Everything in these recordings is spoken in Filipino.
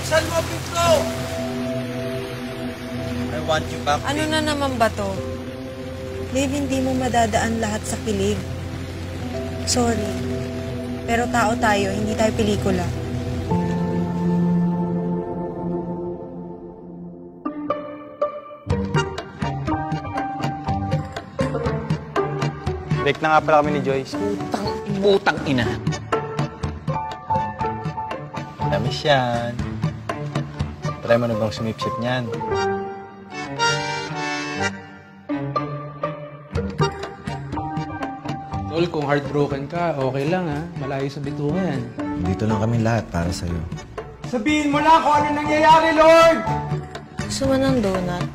Buksan mo, pinto! I want you back. Ano na naman ba to? Dave, hindi mo madadaan lahat sa kilig. Sorry. Pero tao tayo, hindi tayo pelikula. Break na nga pala kami ni Joyce. Butang ina. Tamis yan. Try mo na bang sumipsip niyan? Tol, kung heartbroken ka, okay lang ha. Malayo sa bituhan. Dito lang kami lahat para sa'yo. Sabihin mo lang kung ano nangyayari, Lord! Gusto mo ng donut?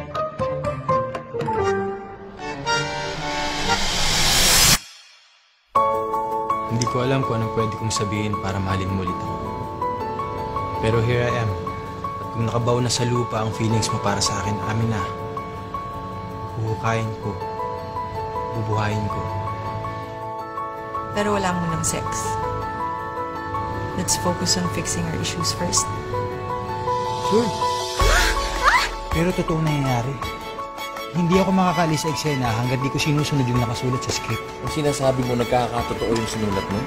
Hindi ko alam kung anong pwede kong sabihin para mahalin mo ulit ako. Pero here I am. At kung nakabaw na sa lupa ang feelings mo para sa akin, amin na. Huhukayin ko. Bubuhayin ko. Pero wala mo ng sex. Let's focus on fixing our issues first. Sure. Pero totoo nangyayari. Hindi ako makakalis sa eksena hanggat di ko sinusunod yung nakasulat sa script. Kung sinasabi mo nagkakatotoo yung sinulat mo?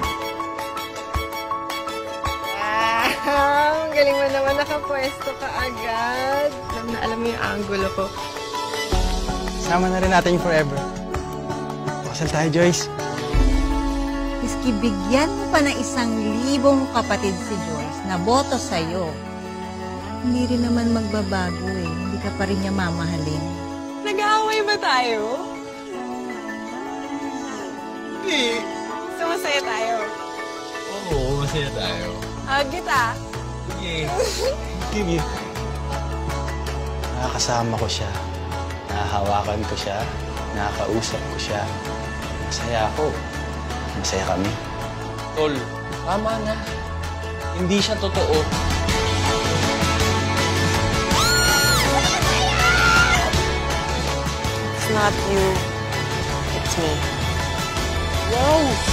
Ang galing mo naman, nakapwesto ka agad. Alam mo yung angulo ko. Sama na rin natin yung forever. Pakasal tayo, Joyce. Miski bigyan mo pa ng 1,000 kapatid si Joyce na boto sa'yo, hindi rin naman magbabago eh. Hindi ka pa rin niya mamahalin. Nag-aaway ba tayo? Hindi. So, masaya tayo. Oo, masaya tayo. Kita. Sige. Sige. Nakakasama ko siya. Nahahawakan ko siya. Nakakausap ko siya. Masaya ako. Masaya kami. Tol, tama na. Hindi siya totoo. It's not you. It's me. Wow!